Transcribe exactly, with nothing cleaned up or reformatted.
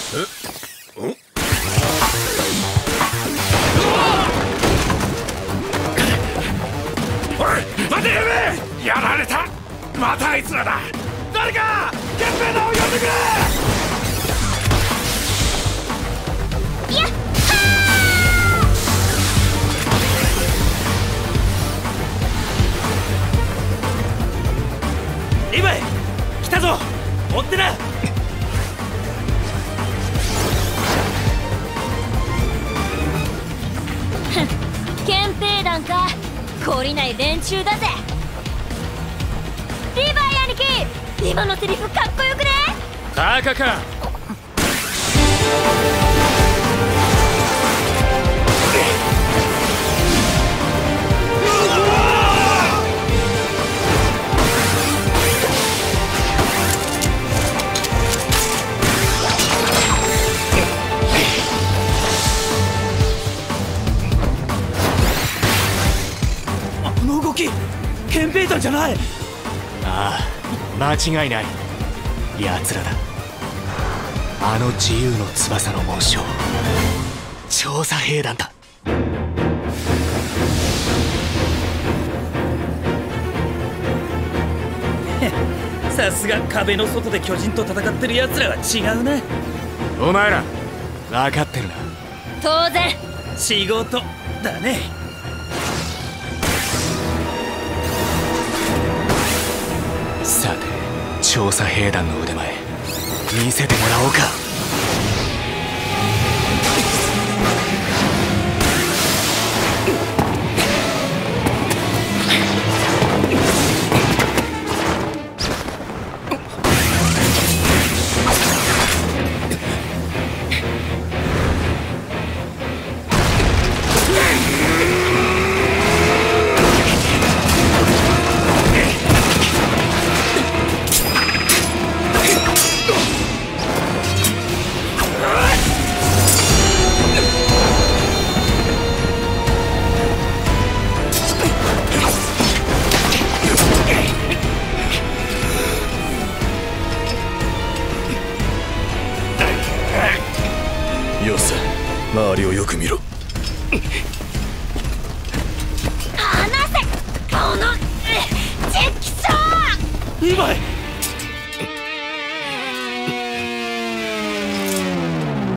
おい待て！やられた。またあいつらだ。誰か憲兵団を呼んでくれ。 やっリヴァイ来たぞ。追ってな。 憲兵団か。懲りない連中だぜ。リヴァイ兄貴、今のセリフかっこよくね。 タカか。 あの動き憲兵団じゃない。 ああ、間違いない。奴らだ。あの自由の翼の紋章、調査兵団だ。 さすが壁の外で巨人と戦ってる奴らは違うな。 お前ら分かってるな。 当然。 仕事だね。 さて、調査兵団の腕前見せてもらおうか。 よせ、周りをよく見ろ。 離せこのチェッキショー。 リヴァイ